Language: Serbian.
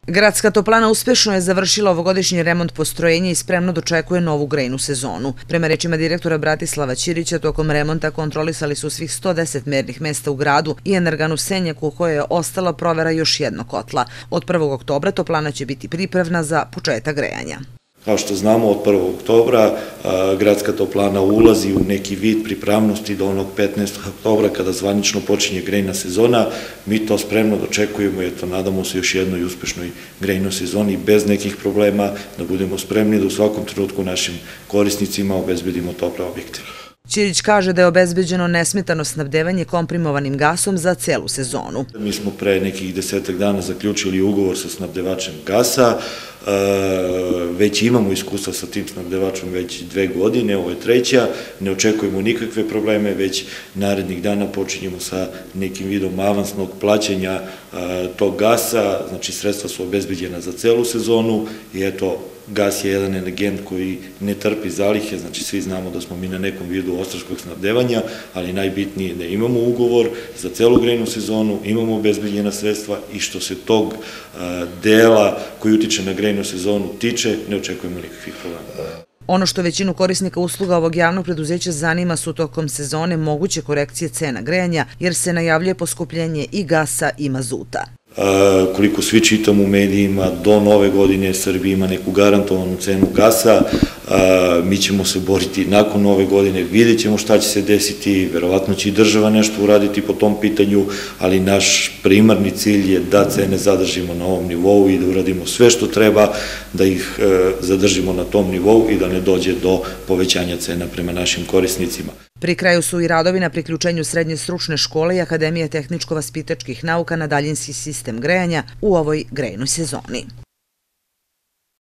Gradska toplana uspešno je završila ovogodišnji remont postrojenja i spremno dočekuje novu grejnu sezonu. Prema rečima direktora Bratislava Ćirića, tokom remonta kontrolisali su svih 110 mernih mesta u gradu i energan u Senjaku, u kojoj je ostala provera još jednog kotla. Od 1. oktobra toplana će biti pripravna za početak grejanja. Kao što znamo, od 1. oktobra gradska toplana ulazi u neki vid pripravnosti do onog 15. oktobra kada zvanično počinje grejna sezona. Mi to spremno dočekujemo i nadamo se još jednoj uspešnoj grejnoj sezoni bez nekih problema, da budemo spremni da u svakom trenutku našim korisnicima obezbedimo tople objekte. Ćirić kaže da je obezbeđeno nesmetano snabdevanje komprimovanim gasom za celu sezonu. Mi smo pre nekih 10 dana zaključili ugovor sa snabdevačem gasa, već imamo iskustva sa tim snabdevačom već 2 godine, ovo je 3. Ne očekujemo nikakve probleme, već narednih dana počinjemo sa nekim vidom avansnog plaćanja tog gasa, znači sredstva su obezbeđena za celu sezonu i eto, gas je jedan energent koji ne trpi zalihe, znači svi znamo da smo mi na nekom vidu ostraškog snabdevanja, ali najbitnije je da imamo ugovor za celu grejnu sezonu, imamo obezbeđena sredstva i što se tog dela koji utiče na grejnu sezonu tiče, ne očekujemo nikakvih problema. Ono što većinu korisnika usluga ovog javnog preduzeća zanima su tokom sezone moguće korekcije cena grejanja, jer se najavljuje poskupljenje i gasa i mazuta. Koliko svi čitamo u medijima, do nove godine Srbija ima neku garantovanu cenu gasa, mi ćemo se boriti nakon nove godine, vidjet ćemo šta će se desiti, verovatno će i država nešto uraditi po tom pitanju, ali naš primarni cilj je da cene zadržimo na ovom nivou i da uradimo sve što treba, da ih zadržimo na tom nivou i da ne dođe do povećanja cena prema našim korisnicima. Pri kraju su i radovi na priključenju Srednje stručne škole i Akademije tehničko-vaspitačkih nauka na daljinski sistem grejanja u ovoj grejnoj sezoni.